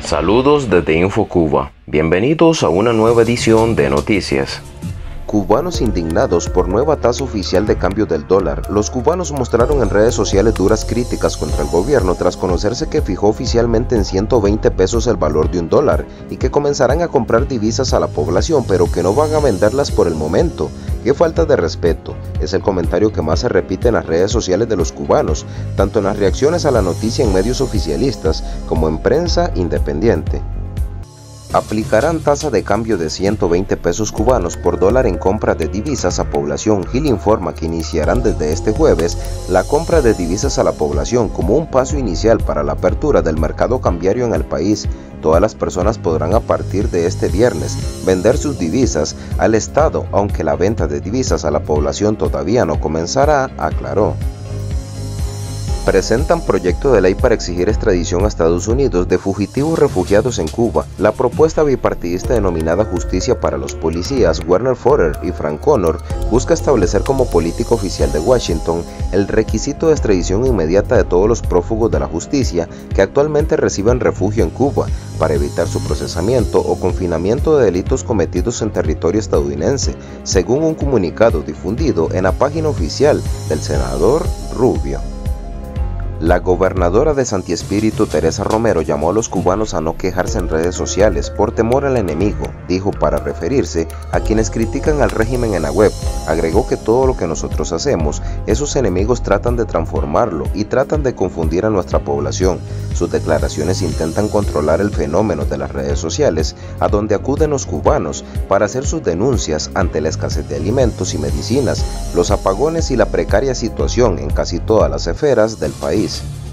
Saludos desde InfoCuba. Bienvenidos a una nueva edición de Noticias. Cubanos indignados por nueva tasa oficial de cambio del dólar. Los cubanos mostraron en redes sociales duras críticas contra el gobierno tras conocerse que fijó oficialmente en 120 pesos el valor de un dólar y que comenzarán a comprar divisas a la población, pero que no van a venderlas por el momento. ¡Qué falta de respeto! Es el comentario que más se repite en las redes sociales de los cubanos, tanto en las reacciones a la noticia en medios oficialistas como en prensa independiente. Aplicarán tasa de cambio de 120 pesos cubanos por dólar en compra de divisas a población. Gil informa que iniciarán desde este jueves la compra de divisas a la población como un paso inicial para la apertura del mercado cambiario en el país. Todas las personas podrán a partir de este viernes vender sus divisas al Estado, aunque la venta de divisas a la población todavía no comenzará, aclaró. Presentan proyecto de ley para exigir extradición a Estados Unidos de fugitivos refugiados en Cuba. La propuesta bipartidista denominada Justicia para los Policías, Werner Fodor y Frank Connor, busca establecer como política oficial de Washington el requisito de extradición inmediata de todos los prófugos de la justicia que actualmente reciben refugio en Cuba, para evitar su procesamiento o confinamiento de delitos cometidos en territorio estadounidense, según un comunicado difundido en la página oficial del senador Rubio. La gobernadora de Santi Espíritu, Teresa Romero, llamó a los cubanos a no quejarse en redes sociales por temor al enemigo, dijo para referirse a quienes critican al régimen en la web. Agregó que todo lo que nosotros hacemos, esos enemigos tratan de transformarlo y tratan de confundir a nuestra población. Sus declaraciones intentan controlar el fenómeno de las redes sociales, a donde acuden los cubanos para hacer sus denuncias ante la escasez de alimentos y medicinas, los apagones y la precaria situación en casi todas las esferas del país.